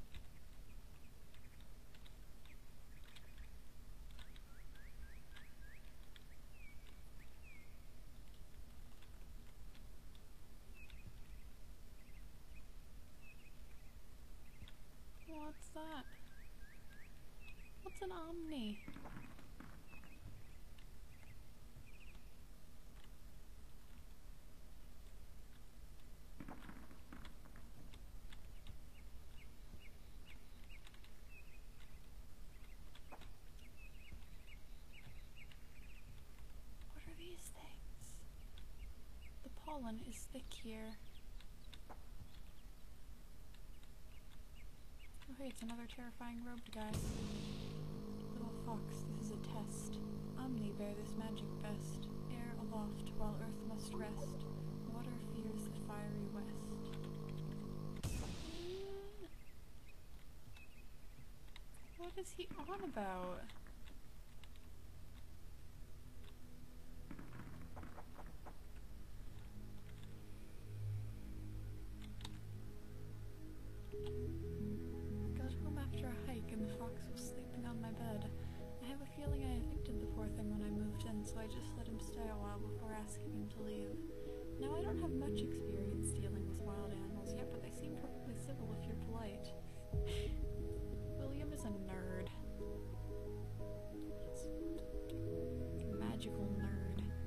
What's that? What's an Omni? What are these things? The pollen is thick here. Oh hey, it's another terrifying robed guy. Little fox, this is a test. Omni bear this magic best. Air aloft while earth must rest. Water fears the fiery west. What is he on about? After a hike and the fox was sleeping on my bed. I have a feeling I evicted the poor thing when I moved in, so I just let him stay a while before asking him to leave. Now I don't have much experience dealing with wild animals yet, but they seem perfectly civil if you're polite. William is a nerd. He's a magical nerd.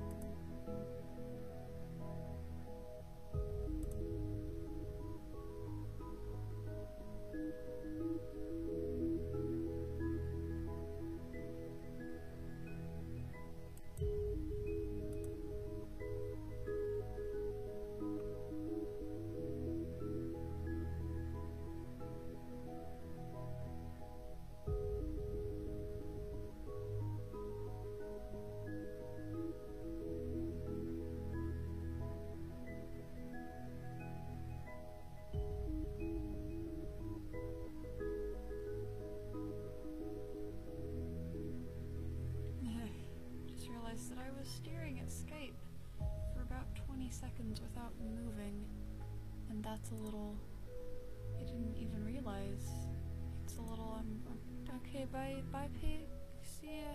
That I was staring at Skype for about 20 seconds without moving, and that's a little... I didn't even realize. It's a little... okay, bye Pig. See ya.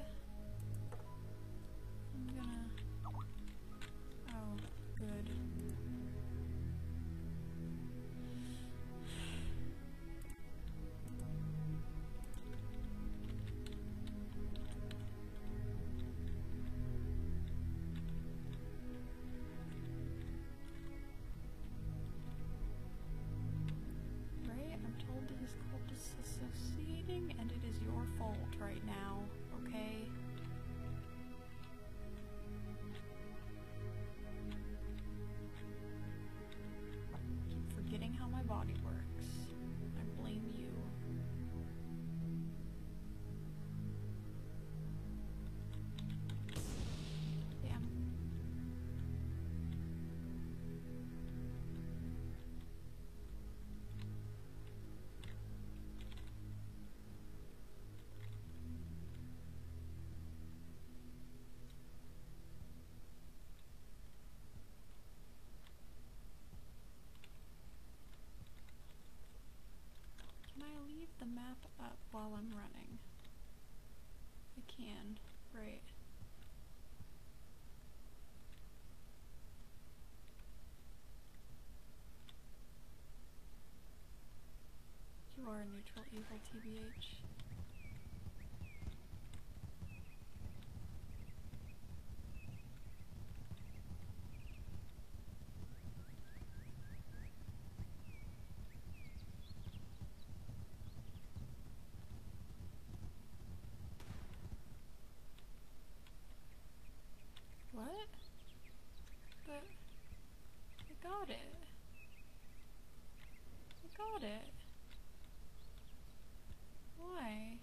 I'm gonna... oh, good. Disassociating, and it is your fault right now, okay? actual evil, TBH. What? But I got it. I got it. Why?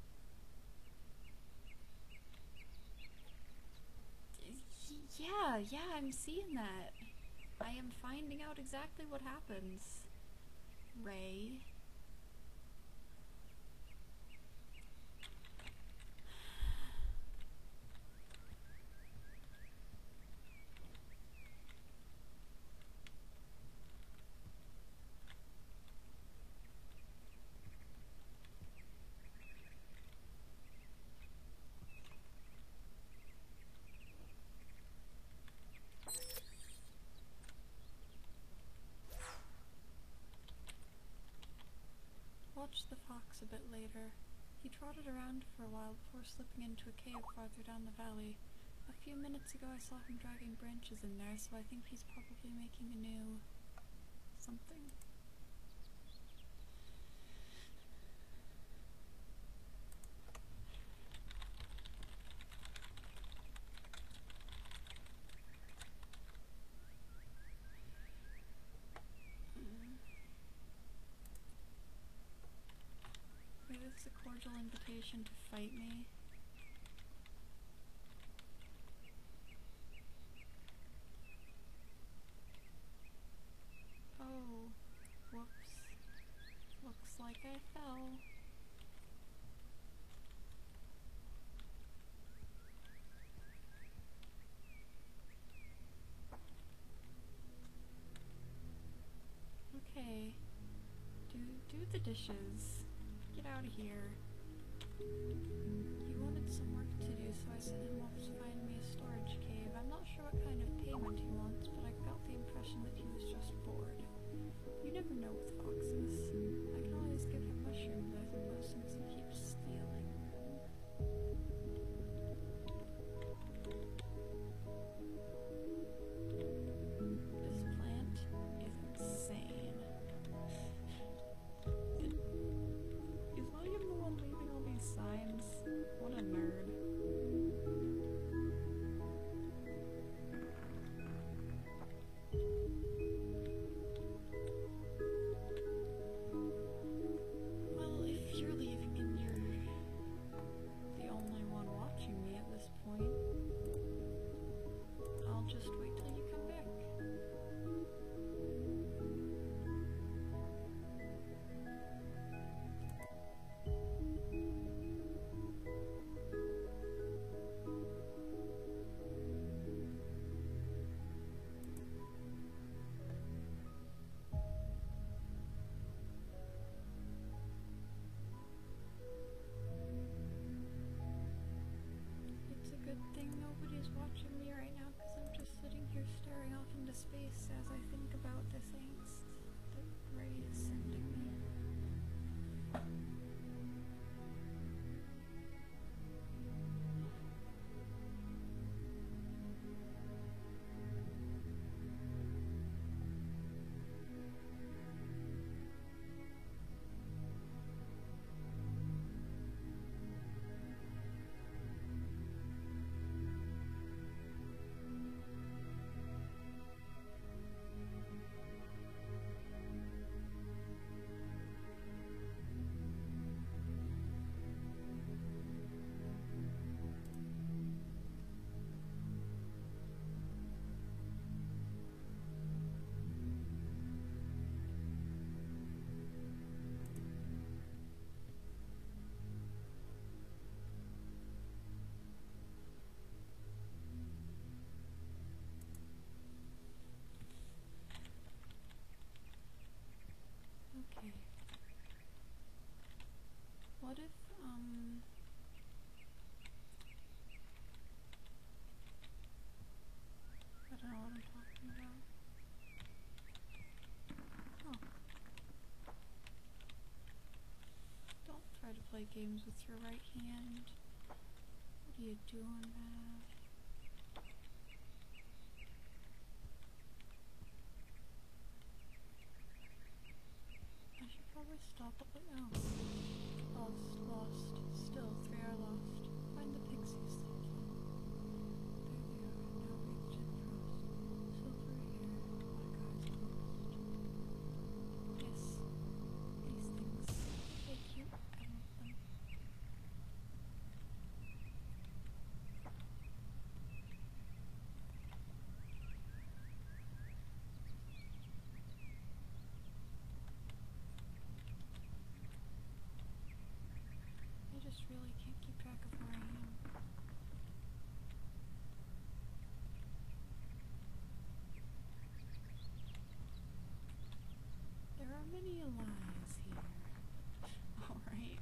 Yeah, I'm seeing that. I am finding out exactly what happens. Ray. Watched the fox a bit later. He trotted around for a while before slipping into a cave farther down the valley. A few minutes ago I saw him dragging branches in there, so I think he's probably making a new... something. Maybe this is a cordial invitation to fight me. Oh, whoops. Looks like I fell. Okay. Do the dishes. Get out of here. He wanted some work to do, so I sent him off to find me a storage cave. I'm not sure what kind of payment he wants, but I got the impression that he was just bored. You never know with foxes. I can always give him mushrooms, I suppose, since he keeps stealing. This plant is insane. Is William the one leaving all these signs? What a nerd. Well, if you're leaving and you're the only one watching me at this point, I'll just wait till you come back. It's a good thing nobody's watching me right now, because I'm just sitting here staring off into space as I think about this angst that Ray is sending me. Okay. What if, I don't know what I'm talking about. Oh. games with your right hand. What are you doing, Mav? I should probably stop at the— oh. Lost. Still, 3 are lost. Find the pixies, thank you. There they are, now reached in frost. Silver hair, black eyes closed. Yes, these things. They're cute, I love them. I just really can't keep track of where I am. There are many lies here. Alright.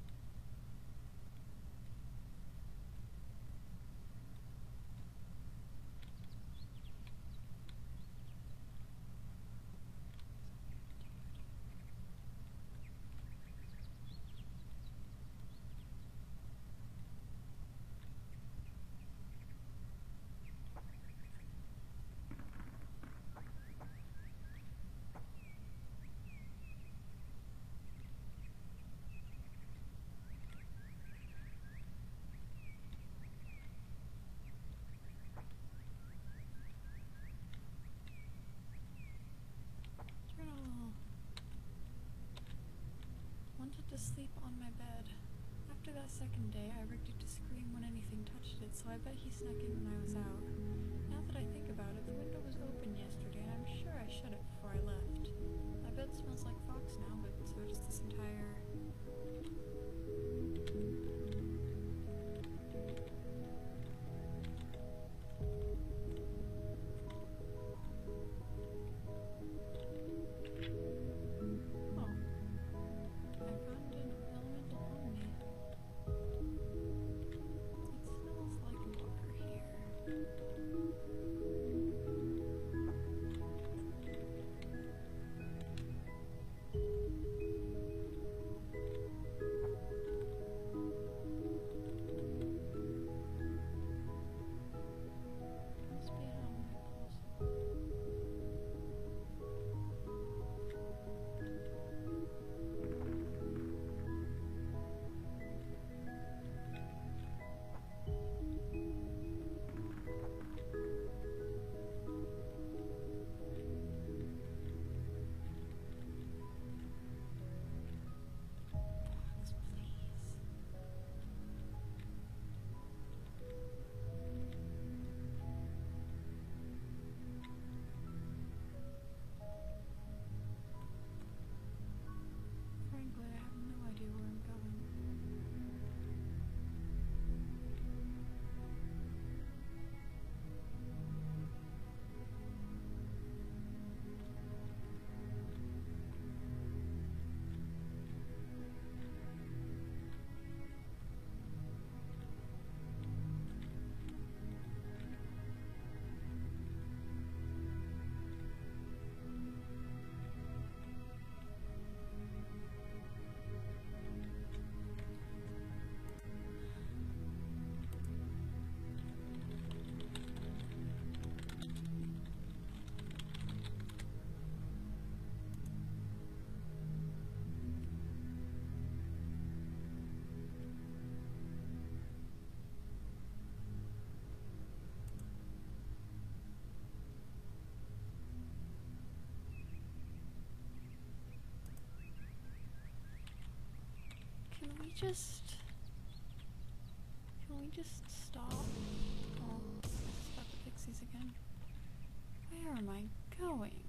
Wanted to sleep on my bed. After that second day, I rigged it to scream when anything touched it, so I bet he snuck in when I was out. Now that I think about it, the window was open yesterday, and I'm sure I shut it before I left. My bed smells like fox now, but so does this entire— frankly, I have no idea where I'm going. Can we just stop? Oh, stop the pixies again. Where am I going?